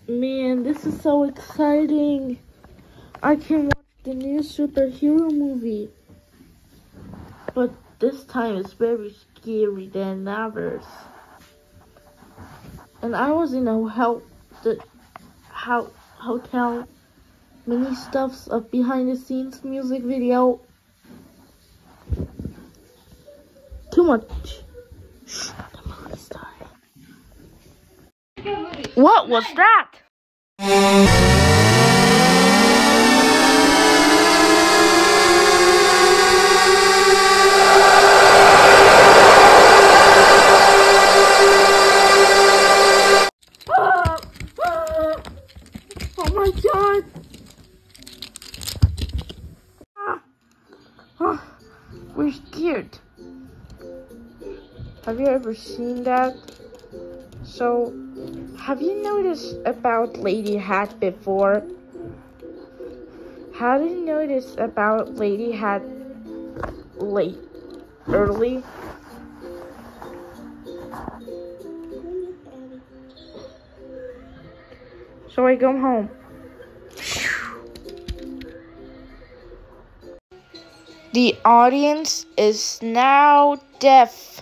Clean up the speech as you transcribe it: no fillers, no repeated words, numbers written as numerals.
Man, this is so exciting. I can watch the new superhero movie. But this time it's very scary than others. And I was in a hotel mini stuffs of behind the scenes music video. Too much. Shh, the movie started. What was that? Oh my god! We're scared. Have you ever seen that? So, have you noticed about Lady Hat before? Have you noticed about Lady Hat early? So I go home. The audience is now deaf.